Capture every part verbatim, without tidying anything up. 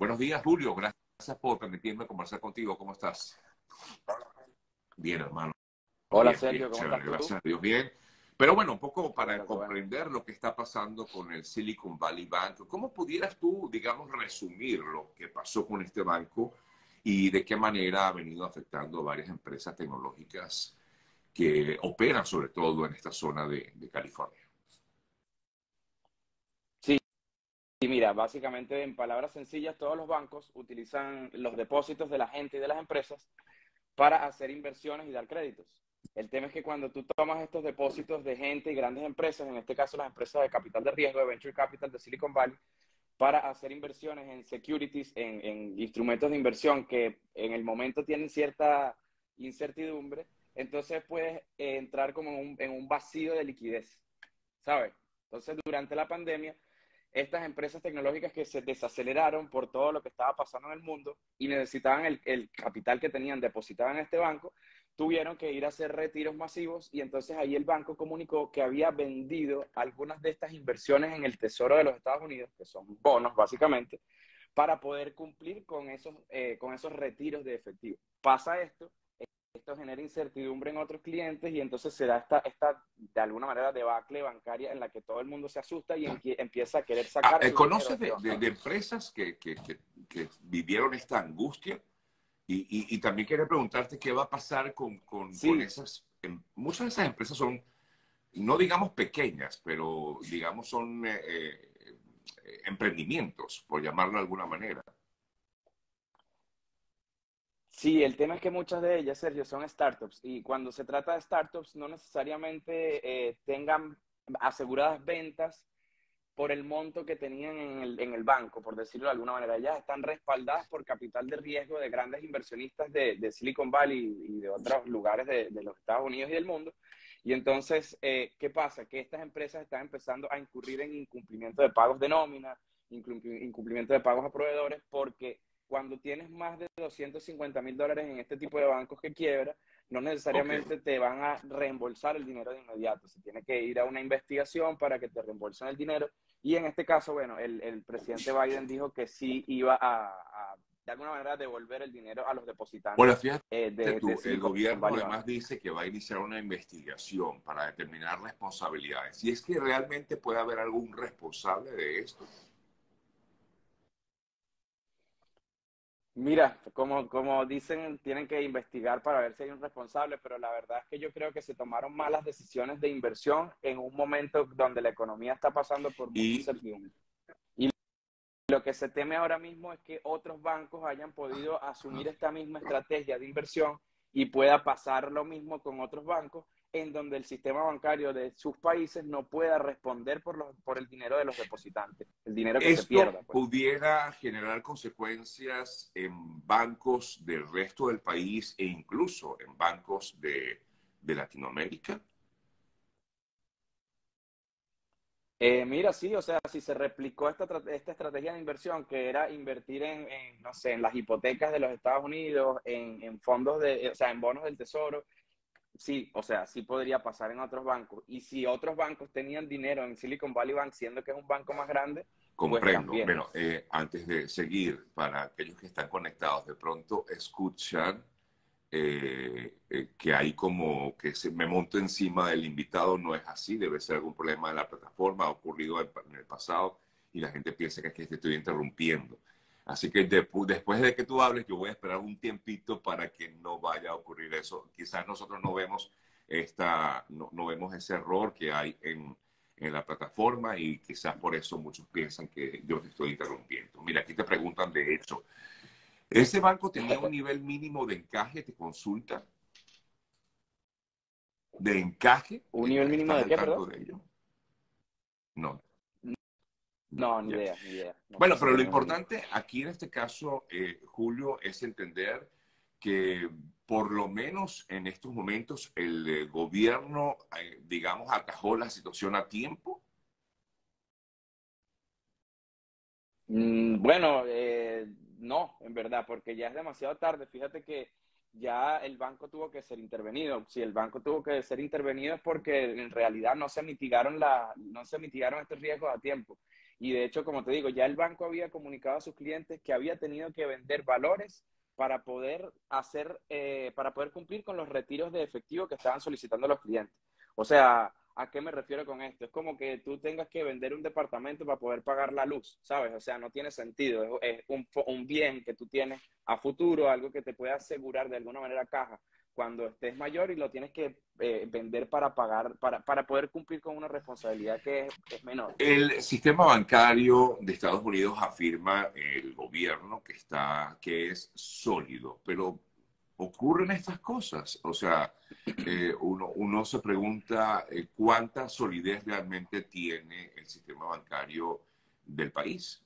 Buenos días, Julio. Gracias por permitirme conversar contigo. ¿Cómo estás? Bien, hermano. Hola Bien, bien, Sergio, ¿cómo chévere. estás tú? Gracias a Dios, bien. Pero bueno, un poco Qué para bueno, qué bueno. comprender lo que está pasando con el Silicon Valley Bank, ¿cómo pudieras tú, digamos, resumir lo que pasó con este banco y de qué manera ha venido afectando a varias empresas tecnológicas que operan sobre todo en esta zona de, de California? Sí, y mira, básicamente en palabras sencillas, todos los bancos utilizan los depósitos de la gente y de las empresas para hacer inversiones y dar créditos. El tema es que cuando tú tomas estos depósitos de gente y grandes empresas, en este caso las empresas de capital de riesgo, de Venture Capital de Silicon Valley, para hacer inversiones en securities, en, en instrumentos de inversión que en el momento tienen cierta incertidumbre, entonces puedes eh, entrar como en un, en un vacío de liquidez, ¿sabes? Entonces, durante la pandemia, estas empresas tecnológicas que se desaceleraron por todo lo que estaba pasando en el mundo y necesitaban el, el capital que tenían depositado en este banco, tuvieron que ir a hacer retiros masivos y entonces ahí el banco comunicó que había vendido algunas de estas inversiones en el Tesoro de los Estados Unidos, que son bonos básicamente, para poder cumplir con esos, eh, con esos retiros de efectivo. Pasa esto, esto genera incertidumbre en otros clientes y entonces se da esta, esta, de alguna manera, debacle bancaria en la que todo el mundo se asusta y empie, empieza a querer Ah, sacar eh, su dinero ¿conoces de de, de- donde. de empresas que, que, que, que vivieron esta angustia? Y, y, y también quería preguntarte qué va a pasar con, con, con Sí, esas. em, Muchas de esas empresas son, no digamos pequeñas, pero digamos son eh, eh, emprendimientos, por llamarlo de alguna manera. sí, el tema es que muchas de ellas, Sergio, son startups y cuando se trata de startups no necesariamente eh, tengan aseguradas ventas por el monto que tenían en el, en el banco, por decirlo de alguna manera. Ellas están respaldadas por capital de riesgo de grandes inversionistas de, de Silicon Valley y de otros lugares de, de, los Estados Unidos y del mundo. Y entonces, eh, ¿qué pasa? Que estas empresas están empezando a incurrir en incumplimiento de pagos de nómina, incumplimiento de pagos a proveedores, porque cuando tienes más de doscientos cincuenta mil dólares en este tipo de bancos que quiebra, no Ok. necesariamente te van a reembolsar el dinero de inmediato. Se tiene que ir a una investigación para que te reembolsen el dinero. Y en este caso, bueno, el, el presidente Biden dijo que sí iba a, a, de alguna manera, devolver el dinero a los Bueno, depositantes fíjate eh, de, de tú, el Silicon gobierno Valley Bank. además dice que va a iniciar una investigación para determinar responsabilidades. ¿Y es que realmente puede haber algún responsable de esto? Mira, como, como dicen, tienen que investigar para ver si hay un responsable, pero la verdad es que yo creo que se tomaron malas decisiones de inversión en un momento donde la economía está pasando por mucha Y incertidumbre. Y lo que se teme ahora mismo es que otros bancos hayan podido asumir esta misma estrategia de inversión y pueda pasar lo mismo con otros bancos en donde el sistema bancario de sus países no pueda responder por, los, por el dinero de los depositantes, el dinero que se esto pierda, pues. pudiera generar consecuencias en bancos del resto del país e incluso en bancos de, de Latinoamérica. Eh, mira, sí, o sea, si se replicó esta, esta estrategia de inversión que era invertir en, en, no sé, en las hipotecas de los Estados Unidos, en, en fondos de, o sea, en bonos del tesoro, sí, o sea, sí podría pasar en otros bancos. Y si otros bancos tenían dinero en Silicon Valley Bank, siendo que es un banco más grande, pues Comprendo. también. Bueno, eh, antes de seguir, para aquellos que están conectados, de pronto escuchan eh, eh, que hay como que se, me monto encima del invitado. No es así, debe ser algún problema de la plataforma, ha ocurrido en, en el pasado y la gente piensa que es que te estoy interrumpiendo. Así que de, después de que tú hables, yo voy a esperar un tiempito para que no vaya a ocurrir eso. Quizás nosotros no vemos, esta, no, no vemos ese error que hay en, en la plataforma y quizás por eso muchos piensan que yo te estoy interrumpiendo. Mira, aquí te preguntan de hecho, ¿ese banco tenía un nivel mínimo de encaje? ¿Te consulta? ¿De encaje? ¿Un nivel mínimo ¿Estás de al qué, tanto perdón? de ello? No, no, No, ni ya. idea, ni idea. No sé Bueno, si pero lo tenemos un... importante aquí en este caso, eh, Julio, es entender que por lo menos en estos momentos el eh, gobierno, eh, digamos, atajó la situación a tiempo. Mm, bueno, eh, no, en verdad, porque ya es demasiado tarde. Fíjate que ya el banco tuvo que ser intervenido. Si el banco tuvo que ser intervenido es porque en realidad no se mitigaron la, no se mitigaron estos riesgos a tiempo. Y de hecho, como te digo, ya el banco había comunicado a sus clientes que había tenido que vender valores para poder hacer, eh, para poder cumplir con los retiros de efectivo que estaban solicitando los clientes. O sea, ¿a qué me refiero con esto? Es como que tú tengas que vender un departamento para poder pagar la luz, ¿sabes? O sea, no tiene sentido. Es, es un, un bien que tú tienes a futuro, algo que te puede asegurar de alguna manera caja cuando estés mayor y lo tienes que eh, vender para pagar, para, para poder cumplir con una responsabilidad que es, es menor. El sistema bancario de Estados Unidos afirma el gobierno que está, que es sólido, pero ocurren estas cosas. O sea, eh, uno, uno se pregunta eh, cuánta solidez realmente tiene el sistema bancario del país.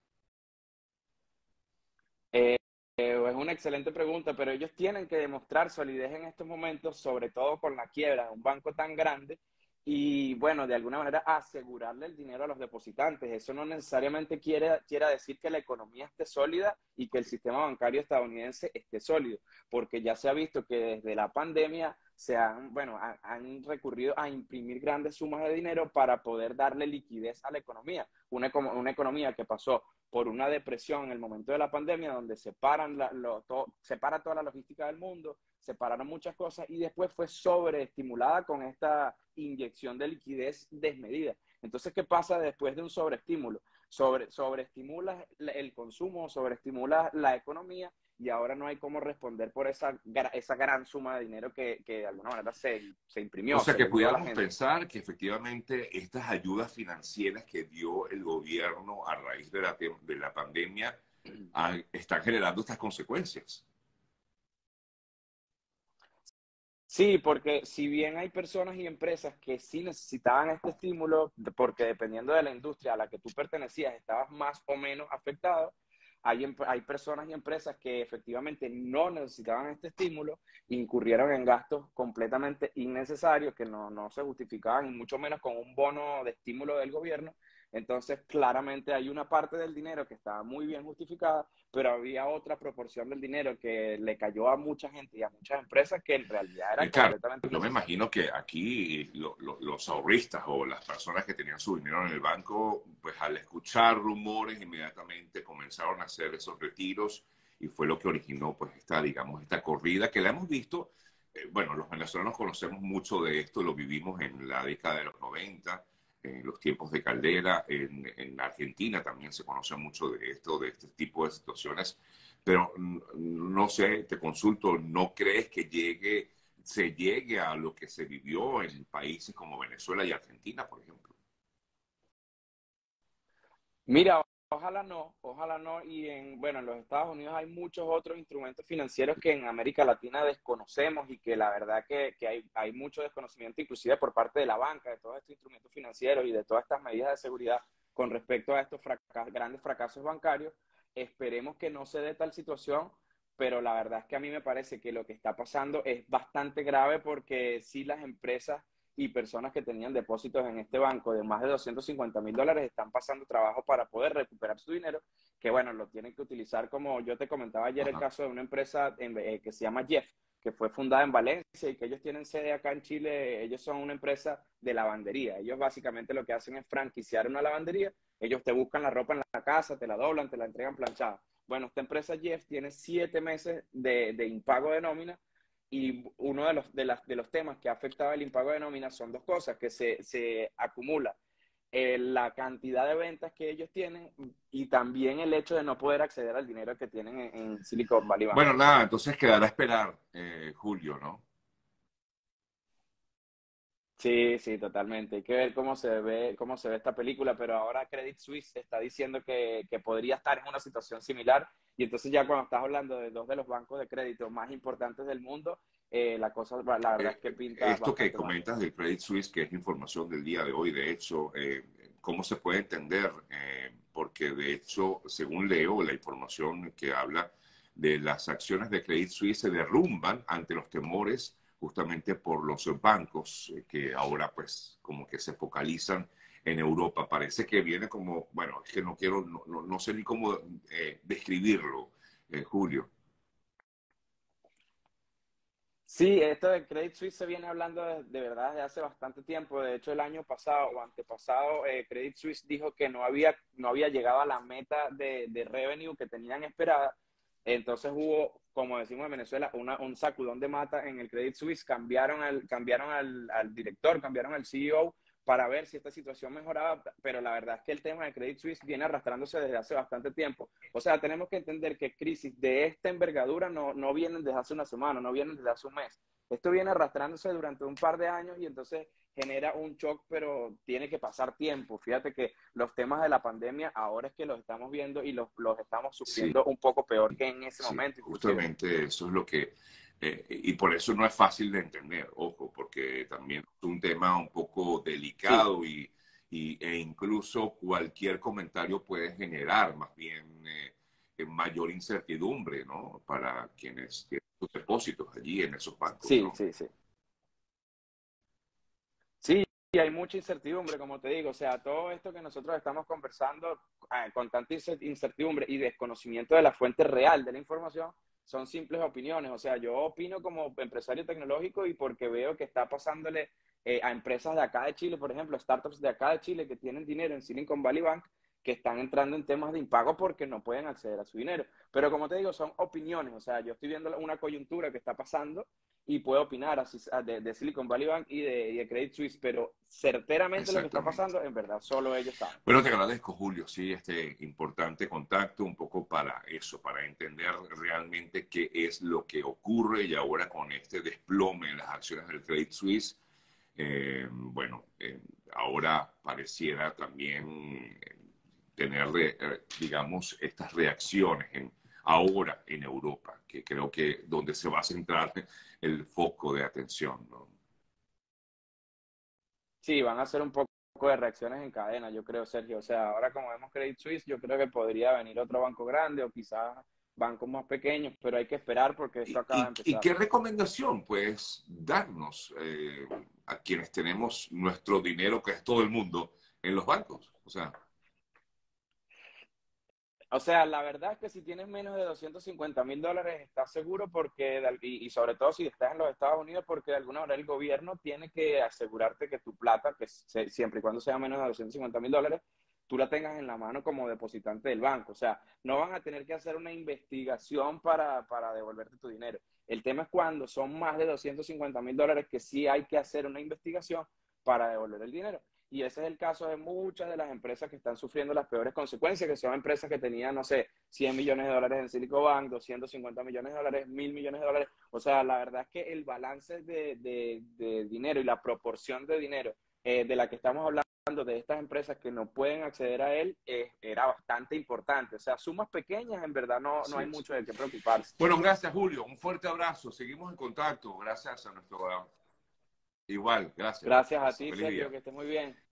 Eh, eh, es una excelente pregunta, pero ellos tienen que demostrar solidez en estos momentos, sobre todo con la quiebra de un banco tan grande y, bueno, de alguna manera asegurarle el dinero a los depositantes. Eso no necesariamente quiere, quiere decir que la economía esté sólida y que el sistema bancario estadounidense esté sólido, porque ya se ha visto que desde la pandemia se han, bueno, han, han recurrido a imprimir grandes sumas de dinero para poder darle liquidez a la economía. Una, una economía que pasó por una depresión en el momento de la pandemia, donde se paran la, lo, to, se para toda la logística del mundo, se pararon muchas cosas y después fue sobreestimulada con esta inyección de liquidez desmedida. Entonces, ¿qué pasa después de un sobreestímulo? Sobre, sobreestimulas el consumo, sobreestimulas la economía y ahora no hay cómo responder por esa, esa gran suma de dinero que, que de alguna manera se, se O imprimió, sea se que le dio a la pudiéramos gente. pensar que efectivamente estas ayudas financieras que dio el gobierno a raíz de la, de la pandemia ah, están generando estas consecuencias. Sí, porque si bien hay personas y empresas que sí necesitaban este estímulo, porque dependiendo de la industria a la que tú pertenecías, estabas más o menos afectado, hay, hay personas y empresas que efectivamente no necesitaban este estímulo, incurrieron en gastos completamente innecesarios que no, no se justificaban, y mucho menos con un bono de estímulo del gobierno. Entonces, claramente hay una parte del dinero que estaba muy bien justificada, pero había otra proporción del dinero que le cayó a mucha gente y a muchas empresas que en realidad era Eh, claro, completamente yo me innecesario. imagino que aquí lo, lo, los ahorristas o las personas que tenían su dinero en el banco, pues al escuchar rumores inmediatamente comenzaron a hacer esos retiros y fue lo que originó pues esta, digamos, esta corrida que la hemos visto. Eh, bueno, los venezolanos conocemos mucho de esto, lo vivimos en la década de los noventa, en los tiempos de Caldera, en, en Argentina también se conoce mucho de esto, de este tipo de situaciones, pero no sé, te consulto, ¿no crees que llegue se llegue a lo que se vivió en países como Venezuela y Argentina, por ejemplo? Mira, ojalá no, ojalá no. Y en, bueno, en los Estados Unidos hay muchos otros instrumentos financieros que en América Latina desconocemos y que la verdad que, que hay, hay mucho desconocimiento, inclusive por parte de la banca, de todos estos instrumentos financieros y de todas estas medidas de seguridad con respecto a estos fracas, grandes fracasos bancarios. Esperemos que no se dé tal situación, pero la verdad es que a mí me parece que lo que está pasando es bastante grave porque si las empresas y personas que tenían depósitos en este banco de más de doscientos cincuenta mil dólares están pasando trabajo para poder recuperar su dinero, que bueno, lo tienen que utilizar como yo te comentaba ayer el Ajá. caso de una empresa en, eh, que se llama Jeff, que fue fundada en Valencia y que ellos tienen sede acá en Chile. Ellos son una empresa de lavandería. Ellos básicamente lo que hacen es franquiciar una lavandería. Ellos te buscan la ropa en la casa, te la doblan, te la entregan planchada. Bueno, esta empresa Jeff tiene siete meses de, de impago de nómina y uno de los, de, las, de los temas que ha afectado el impago de nómina son dos cosas, que se, se acumula eh, la cantidad de ventas que ellos tienen y también el hecho de no poder acceder al dinero que tienen en, en Silicon Valley Bank. Bueno, nada, entonces quedará a esperar, eh, Julio, ¿no? Sí, sí, totalmente. Hay que ver cómo se ve, cómo se ve esta película, pero ahora Credit Suisse está diciendo que, que podría estar en una situación similar y entonces ya cuando estás hablando de dos de los bancos de crédito más importantes del mundo, eh, la cosa, la verdad Eh, es que pinta esto que bastante mal. comentas del Credit Suisse, que es información del día de hoy, de hecho, eh, ¿cómo se puede entender? Eh, porque de hecho, según leo, la información que habla de las acciones de Credit Suisse se derrumban ante los temores justamente por los bancos eh, que ahora pues como que se focalizan en Europa. Parece que viene como, bueno, es que no quiero, no, no, no sé ni cómo eh, describirlo, eh, Julio. Sí, esto de Credit Suisse se viene hablando de, de verdad desde hace bastante tiempo. De hecho, el año pasado o antepasado, eh, Credit Suisse dijo que no había, no había llegado a la meta de, de revenue que tenían esperada. Entonces hubo, como decimos en Venezuela, una, un sacudón de mata en el Credit Suisse. Cambiaron, al, cambiaron al, al director, cambiaron al C E O para ver si esta situación mejoraba, pero la verdad es que el tema de Credit Suisse viene arrastrándose desde hace bastante tiempo. O sea, tenemos que entender que crisis de esta envergadura no, no vienen desde hace una semana, no vienen desde hace un mes. Esto viene arrastrándose durante un par de años y entonces genera un shock, pero tiene que pasar tiempo. Fíjate que los temas de la pandemia ahora es que los estamos viendo y los, los estamos Sí, sufriendo un poco peor que en ese sí, momento, inclusive. justamente eso es lo que, eh, y por eso no es fácil de entender, ojo, porque también es un tema un poco Sí, delicado y, y e incluso cualquier comentario puede generar más bien eh, mayor incertidumbre, ¿no? Para quienes tienen sus depósitos allí en esos bancos, sí, ¿no? sí, sí. Sí, y hay mucha incertidumbre, como te digo, o sea, todo esto que nosotros estamos conversando eh, con tanta incertidumbre y desconocimiento de la fuente real de la información, son simples opiniones. O sea, yo opino como empresario tecnológico y porque veo que está pasándole eh, a empresas de acá de Chile, por ejemplo, startups de acá de Chile que tienen dinero en Silicon Valley Bank, que están entrando en temas de impago porque no pueden acceder a su dinero. Pero como te digo, son opiniones, o sea, yo estoy viendo una coyuntura que está pasando y puedo opinar así, de, de Silicon Valley Bank y de, y de Credit Suisse, pero certeramente lo que está Exactamente. pasando, en verdad, solo ellos saben. Bueno, te agradezco, Julio, sí, este importante contacto, un poco para eso, para entender realmente qué es lo que ocurre y ahora con este desplome en las acciones del Credit Suisse, eh, bueno, eh, ahora pareciera también eh, tener, eh, digamos, estas reacciones en, ahora en Europa, que creo que donde se va a centrar el foco de atención, ¿no? Sí, van a ser un poco de reacciones en cadena, yo creo, Sergio. O sea, ahora como vemos Credit Suisse, yo creo que podría venir otro banco grande o quizás bancos más pequeños, pero hay que esperar porque esto ¿Y, acaba de y, y empezar. qué recomendación puedes darnos eh, a quienes tenemos nuestro dinero, que es todo el mundo, en los bancos? O sea, O sea, la verdad es que si tienes menos de doscientos cincuenta mil dólares, estás seguro porque, y, y sobre todo si estás en los Estados Unidos, porque de alguna manera el gobierno tiene que asegurarte que tu plata, que se, siempre y cuando sea menos de doscientos cincuenta mil dólares, tú la tengas en la mano como depositante del banco. O sea, no van a tener que hacer una investigación para, para devolverte tu dinero. El tema es cuando son más de doscientos cincuenta mil dólares que sí hay que hacer una investigación para devolver el dinero. Y ese es el caso de muchas de las empresas que están sufriendo las peores consecuencias, que son empresas que tenían, no sé, cien millones de dólares en Silicon Bank, doscientos cincuenta millones de dólares, mil millones de dólares. O sea, la verdad es que el balance de, de, de dinero y la proporción de dinero eh, de la que estamos hablando de estas empresas que no pueden acceder a él eh, era bastante importante. O sea, sumas pequeñas, en verdad no, no así hay es. mucho de qué preocuparse. Bueno, gracias, Julio. Un fuerte abrazo. Seguimos en contacto. Gracias a nuestro... Igual, gracias. Gracias a Gracias. ti, Feliz Sergio, día. que estés muy bien.